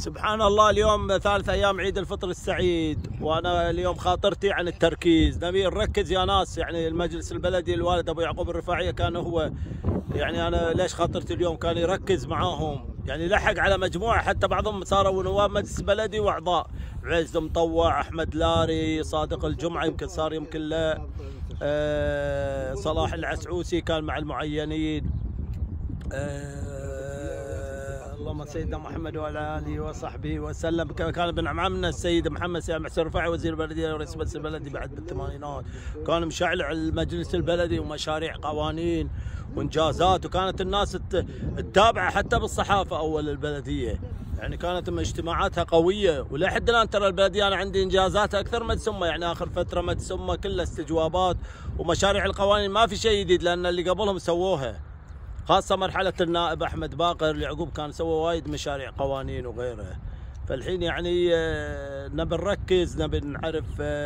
سبحان الله، اليوم ثالث ايام عيد الفطر السعيد، وانا اليوم خاطرتي عن التركيز. نبي نركز يا ناس، يعني المجلس البلدي الوالد ابو يعقوب الرفاعيه كان هو، يعني انا ليش خاطرتي اليوم كان يركز معاهم، يعني لحق على مجموعه، حتى بعضهم صاروا نواب مجلس بلدي واعضاء، عز مطوع، احمد لاري، صادق الجمعه يمكن صار يمكن لا، صلاح العسعوسي كان مع المعينين، اللهم سيدنا محمد وعلى اله وصحبه وسلم. كان ابن عمنا السيد محمد سيد محسن الرفاعي وزير البلديه ورئيس المجلس البلدي بعد بالثمانينات، كان مشعل على المجلس البلدي ومشاريع قوانين وانجازات، وكانت الناس تتابعه حتى بالصحافه اول البلديه، يعني كانت اجتماعاتها قويه، ولحد الان ترى البلديه انا عندي انجازات اكثر ما تسمى، يعني اخر فتره ما تسمى كلها استجوابات ومشاريع القوانين، ما في شيء جديد لان اللي قبلهم سووها، خاصة مرحلة النائب أحمد باقر اليعقوب كان سوى وايد مشاريع قوانين وغيرها. فالحين يعني نبي نركز، نبي نعرف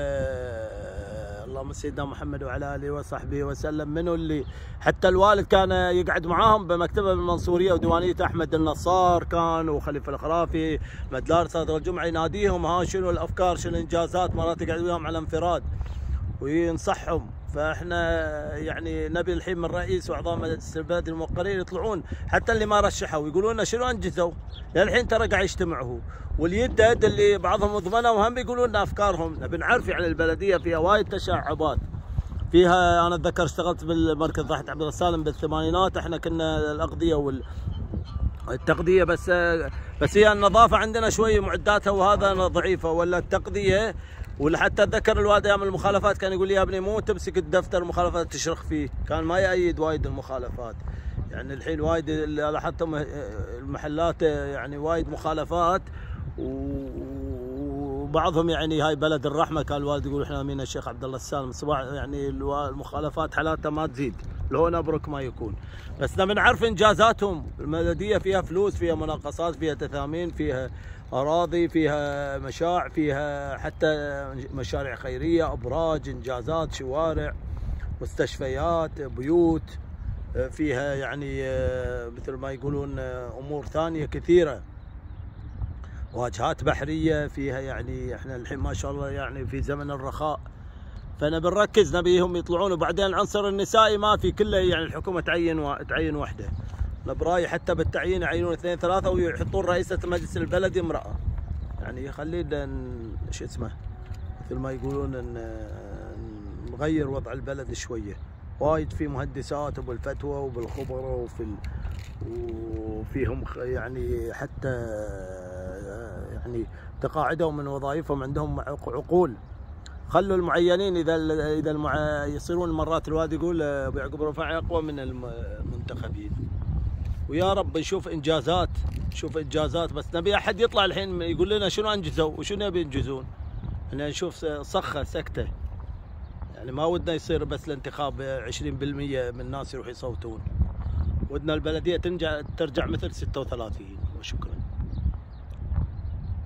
اللهم سيدنا محمد وعلى آله وصحبه وسلم منو اللي حتى الوالد كان يقعد معاهم بمكتبه بالمنصورية وديوانية أحمد النصار كان، وخليفة الخرافي، مدلار، صادق الجمعة، يناديهم ها شنو الأفكار شنو الإنجازات، مرات يقعد وياهم على انفراد وينصحهم. فاحنا يعني نبي الحين من رئيس واعضاء مجلس البلد الموقرين يطلعون، حتى اللي ما رشحوا يقولون لنا شنو انجزوا، للحين ترى قاعد يجتمعوا، واليد اللي بعضهم ضمنوا هم يقولون لنا افكارهم. نبي نعرف يعني البلديه فيها وايد تشعبات، فيها انا اتذكر اشتغلت بالمركز ضاحيه عبد الله السالم بالثمانينات، احنا كنا الاغذيه والتغذيه بس هي النظافه عندنا شوي معداتها وهذا ضعيفه، ولا التغذيه. ولحتى اتذكر الوالد ايام المخالفات كان يقول لي يا ابني مو تمسك الدفتر المخالفات تشرخ فيه، كان ما يأيد وايد المخالفات. يعني الحين وايد لاحظت المحلات يعني وايد مخالفات، وبعضهم يعني هاي بلد الرحمه كان الوالد يقول احنا امين الشيخ عبد الله السالم صباح، يعني المخالفات حالاتها ما تزيد، لو نبرك ما يكون. بس نبي نعرف انجازاتهم، البلديه فيها فلوس، فيها مناقصات، فيها تثامين، فيها أراضي، فيها مشاع، فيها حتى مشاريع خيرية، أبراج، إنجازات، شوارع، مستشفيات، بيوت، فيها يعني مثل ما يقولون أمور ثانية كثيرة، واجهات بحرية فيها، يعني احنا الحين ما شاء الله يعني في زمن الرخاء. فنبي نركز، نبيهم يطلعون. وبعدين العنصر النسائي ما في كله، يعني الحكومة تعين وحدة، برايي حتى بالتعيين يعينون 2 3 ويحطون رئيسة المجلس البلدي امرأة، يعني يخلينا شو اسمه مثل ما يقولون نغير وضع البلد شوية. وايد في مهندسات وبالفتوى وبالخبرة وفيهم يعني حتى يعني تقاعدوا من وظائفهم عندهم عقول. خلوا المعينين اذا يصيرون مرات الوالد يقول ابو يعقوب الرفاعي اقوى من المنتخبين. ويا رب نشوف انجازات، بس نبي احد يطلع الحين يقول لنا شنو انجزوا وشنو يبي ينجزون. احنا نشوف صخه سكته، يعني ما ودنا يصير بس الانتخاب 20% من الناس يروح يصوتون، ودنا البلديه ترجع مثل 36. وشكرا.